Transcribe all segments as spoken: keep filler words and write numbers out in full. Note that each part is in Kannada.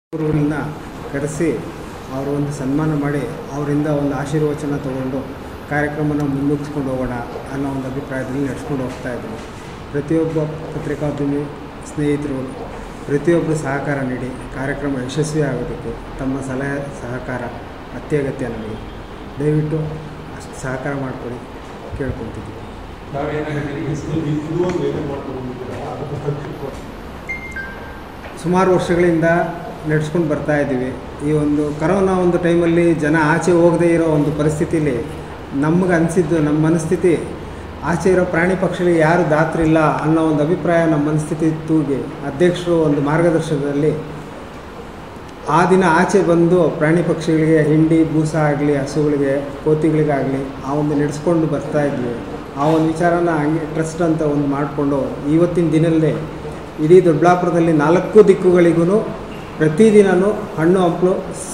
ಗುರುಗಳನ್ನ ಕರೆಸಿ ಅವರು ಒಂದು ಸನ್ಮಾನ ಮಾಡಿ ಅವರಿಂದ ಒಂದು ಆಶೀರ್ವಚನ ತಗೊಂಡು ಕಾರ್ಯಕ್ರಮನ ಮುನ್ನುಗ್ಗಿಸ್ಕೊಂಡು ಹೋಗೋಣ ಅನ್ನೋ ಒಂದು ಅಭಿಪ್ರಾಯದಲ್ಲಿ ನಡೆಸ್ಕೊಂಡು ಹೋಗ್ತಾ ಇದ್ದೀವಿ. ಪ್ರತಿಯೊಬ್ಬ ಪತ್ರಿಕೋದ್ಯಮಿ ಸ್ನೇಹಿತರು ಪ್ರತಿಯೊಬ್ಬರು ಸಹಕಾರ ನೀಡಿ ಕಾರ್ಯಕ್ರಮ ಯಶಸ್ವಿ ಆಗೋದಕ್ಕೆ ತಮ್ಮ ಸಲಹೆ ಸಹಕಾರ ಅತ್ಯಗತ್ಯ. ನಮಗೆ ದಯವಿಟ್ಟು ಅಷ್ಟು ಸಹಕಾರ ಮಾಡಿಕೊಡಿ ಕೇಳ್ಕೊತಿದ್ದೀವಿ. ಸುಮಾರು ವರ್ಷಗಳಿಂದ ನಡೆಸ್ಕೊಂಡು ಬರ್ತಾ ಇದ್ದೀವಿ. ಈ ಒಂದು ಕರೋನಾ ಒಂದು ಟೈಮಲ್ಲಿ ಜನ ಆಚೆ ಹೋಗದೇ ಇರೋ ಒಂದು ಪರಿಸ್ಥಿತಿಲಿ ನಮಗೆ ಅನಿಸಿದ್ದು ನಮ್ಮ ಮನಸ್ಥಿತಿ ಆಚೆ ಇರೋ ಪ್ರಾಣಿ ಪಕ್ಷಿಗಳಿಗೆ ಯಾರು ದಾತರಿಲ್ಲ ಅನ್ನೋ ಒಂದು ಅಭಿಪ್ರಾಯ ನಮ್ಮ ಮನಸ್ಥಿತಿ ತೂಗಿ ಅಧ್ಯಕ್ಷರು ಒಂದು ಮಾರ್ಗದರ್ಶನದಲ್ಲಿ ಆ ದಿನ ಆಚೆ ಬಂದು ಪ್ರಾಣಿ ಪಕ್ಷಿಗಳಿಗೆ ಹಿಂಡಿ ಬೂಸ ಆಗಲಿ ಹಸುಗಳಿಗೆ ಕೋತಿಗಳಿಗಾಗಲಿ ಆ ಒಂದು ನಡೆಸ್ಕೊಂಡು ಬರ್ತಾ ಇದ್ವಿ. ಆ ಒಂದು ವಿಚಾರನ ಹಂಗೆ ಟ್ರಸ್ಟ್ ಅಂತ ಒಂದು ಮಾಡಿಕೊಂಡು ಇವತ್ತಿನ ದಿನಲ್ಲೇ ಇಡೀ ದೊಡ್ಡಬಳ್ಳಾಪುರದಲ್ಲಿ ನಾಲ್ಕು ದಿಕ್ಕುಗಳಿಗೂ ಪ್ರತಿದಿನವೂ ಹಣ್ಣು ಹಂಪಲು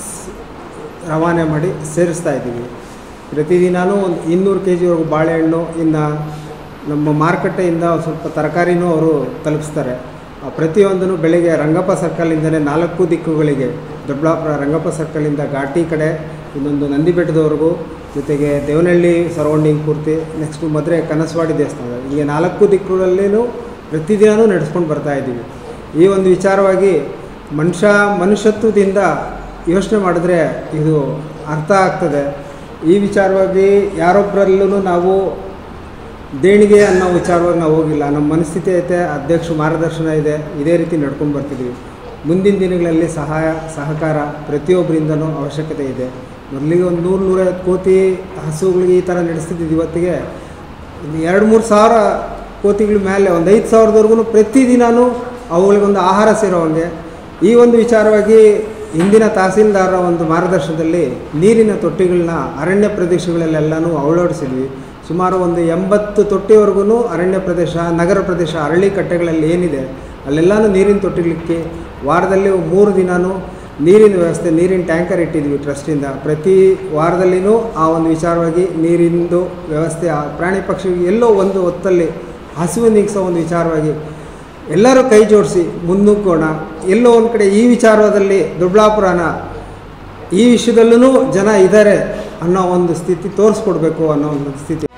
ರವಾನೆ ಮಾಡಿ ಸೇರಿಸ್ತಾ ಇದ್ದೀವಿ. ಪ್ರತಿದಿನವೂ ಒಂದು ಇನ್ನೂರು ಕೆ ಜಿವರೆಗೂ ಬಾಳೆಹಣ್ಣು, ಇನ್ನು ನಮ್ಮ ಮಾರುಕಟ್ಟೆಯಿಂದ ಸ್ವಲ್ಪ ತರಕಾರಿನೂ ಅವರು ತಲುಪಿಸ್ತಾರೆ. ಪ್ರತಿಯೊಂದೂ ಬೆಳಗ್ಗೆ ರಂಗಪ್ಪ ಸರ್ಕಲಿಂದಲೇ ನಾಲ್ಕು ದಿಕ್ಕುಗಳಿಗೆ ದೊಡ್ಡಬಳ್ಳಾಪುರ ರಂಗಪ್ಪ ಸರ್ಕಲಿಂದ ಘಾಟಿ ಕಡೆ ಇನ್ನೊಂದು ನಂದಿ ಬೆಟ್ಟದವರೆಗೂ, ಜೊತೆಗೆ ದೇವನಹಳ್ಳಿ ಸರೌಂಡಿಂಗ್ ಪೂರ್ತಿ, ನೆಕ್ಸ್ಟು ಮದುವೆ ಕನಸವಾಡಿ ದೇವಸ್ಥಾನ, ಹೀಗೆ ನಾಲ್ಕು ದಿಕ್ಕುಗಳಲ್ಲೂ ಪ್ರತಿದಿನವೂ ನಡೆಸ್ಕೊಂಡು ಬರ್ತಾಯಿದ್ದೀವಿ. ಈ ಒಂದು ವಿಚಾರವಾಗಿ ಮನುಷ್ಯ ಮನುಷ್ಯತ್ವದಿಂದ ಯೋಚನೆ ಮಾಡಿದ್ರೆ ಇದು ಅರ್ಥ ಆಗ್ತದೆ. ಈ ವಿಚಾರವಾಗಿ ಯಾರೊಬ್ಬರಲ್ಲೂ ನಾವು ದೇಣಿಗೆ ಅನ್ನೋ ವಿಚಾರವಾಗಿ ನಾವು ಹೋಗಿಲ್ಲ. ನಮ್ಮ ಮನಸ್ಥಿತಿ ಐತೆ, ಅಧ್ಯಕ್ಷ ಮಾರ್ಗದರ್ಶನ ಇದೆ, ಇದೇ ರೀತಿ ನಡ್ಕೊಂಡು ಬರ್ತಿದ್ದೀವಿ. ಮುಂದಿನ ದಿನಗಳಲ್ಲಿ ಸಹಾಯ ಸಹಕಾರ ಪ್ರತಿಯೊಬ್ಬರಿಂದನೂ ಅವಶ್ಯಕತೆ ಇದೆ. ಮೊದಲಿಗೆ ಒಂದು ನೂರು ನೂರೈವತ್ತು ಕೋತಿ ಹಸುಗಳಿಗೆ ಈ ಥರ ನಡೆಸ್ತಿದ್ದು ಇವತ್ತಿಗೆ ಎರಡು ಮೂರು ಸಾವಿರ ಕೋತಿಗಳ ಮೇಲೆ ಒಂದು ಐದು ಸಾವಿರದವರೆಗೂ ಪ್ರತಿದಿನವೂ ಅವುಗಳಿಗೊಂದು ಆಹಾರ ಸೇರೋವಂಗೆ. ಈ ಒಂದು ವಿಚಾರವಾಗಿ ಹಿಂದಿನ ತಹಸೀಲ್ದಾರರ ಒಂದು ಮಾರ್ಗದರ್ಶನದಲ್ಲಿ ನೀರಿನ ತೊಟ್ಟಿಗಳನ್ನ ಅರಣ್ಯ ಪ್ರದೇಶಗಳಲ್ಲೆಲ್ಲನೂ ಅಳವಡಿಸಿದ್ವಿ. ಸುಮಾರು ಒಂದು ಎಂಬತ್ತು ತೊಟ್ಟಿವರೆಗೂ ಅರಣ್ಯ ಪ್ರದೇಶ, ನಗರ ಪ್ರದೇಶ, ಅರಳಿ ಕಟ್ಟೆಗಳಲ್ಲಿ ಏನಿದೆ ಅಲ್ಲೆಲ್ಲನೂ ನೀರಿನ ತೊಟ್ಟಿಗಳಿಗೆ ವಾರದಲ್ಲಿ ಮೂರು ದಿನವೂ ನೀರಿನ ವ್ಯವಸ್ಥೆ, ನೀರಿನ ಟ್ಯಾಂಕರ್ ಇಟ್ಟಿದ್ವಿ ಟ್ರಸ್ಟಿಂದ. ಪ್ರತಿ ವಾರದಲ್ಲಿಯೂ ಆ ಒಂದು ವಿಚಾರವಾಗಿ ನೀರಿಂದು ವ್ಯವಸ್ಥೆ ಪ್ರಾಣಿ ಪಕ್ಷಿಗಳಿಗೆ ಎಲ್ಲೋ ಒಂದು ಹೊತ್ತಲ್ಲಿ ಹಸಿವು ನೀಗಿಸೋ ಒಂದು ವಿಚಾರವಾಗಿ ಎಲ್ಲರೂ ಕೈ ಜೋಡಿಸಿ ಮುನ್ನುಗ್ಗೋಣ. ಎಲ್ಲೋ ಒಂದು ಕಡೆ ಈ ವಿಚಾರದಲ್ಲಿ ದೊಡ್ಡಬಳ್ಳಾಪುರನ ಈ ವಿಷಯದಲ್ಲೂ ಜನ ಇದ್ದಾರೆ ಅನ್ನೋ ಒಂದು ಸ್ಥಿತಿ ತೋರಿಸ್ಕೊಡ್ಬೇಕು ಅನ್ನೋ ಒಂದು ಸ್ಥಿತಿ.